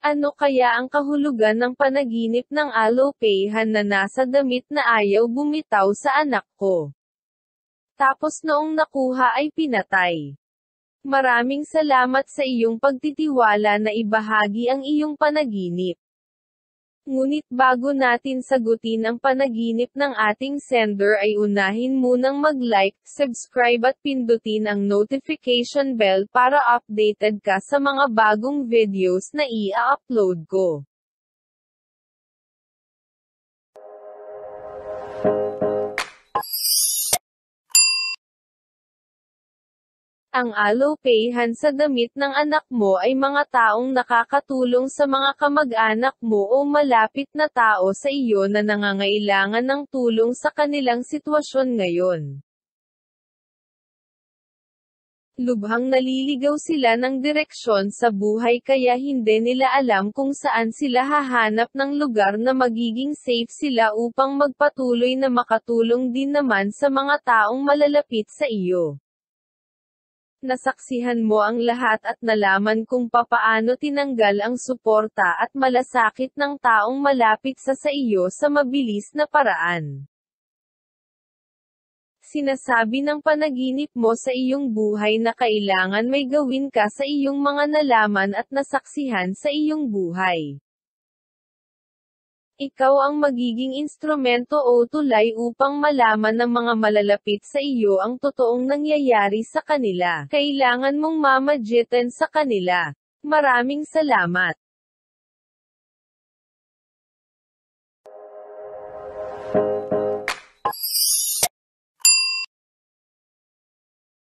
Ano kaya ang kahulugan ng panaginip ng alopeyhan na nasa damit na ayaw bumitaw sa anak ko? Tapos noong nakuha ay pinatay. Maraming salamat sa iyong pagtitiwala na ibahagi ang iyong panaginip. Ngunit bago natin sagutin ang panaginip ng ating sender ay unahin munang mag-like, subscribe at pindutin ang notification bell para updated ka sa mga bagong videos na i-upload ko. Ang alopeyhan sa damit ng anak mo ay mga taong nakakatulong sa mga kamag-anak mo o malapit na tao sa iyo na nangangailangan ng tulong sa kanilang sitwasyon ngayon. Lubhang naliligaw sila ng direksyon sa buhay kaya hindi nila alam kung saan sila hahanap ng lugar na magiging safe sila upang magpatuloy na makatulong din naman sa mga taong malalapit sa iyo. Nasaksihan mo ang lahat at nalaman kung papaano tinanggal ang suporta at malasakit ng taong malapit sa iyo sa mabilis na paraan. Sinasabi ng panaginip mo sa iyong buhay na kailangan may gawin ka sa iyong mga nalaman at nasaksihan sa iyong buhay. Ikaw ang magiging instrumento o tulay upang malaman ng mga malalapit sa iyo ang totoong nangyayari sa kanila. Kailangan mong mamagitan sa kanila. Maraming salamat.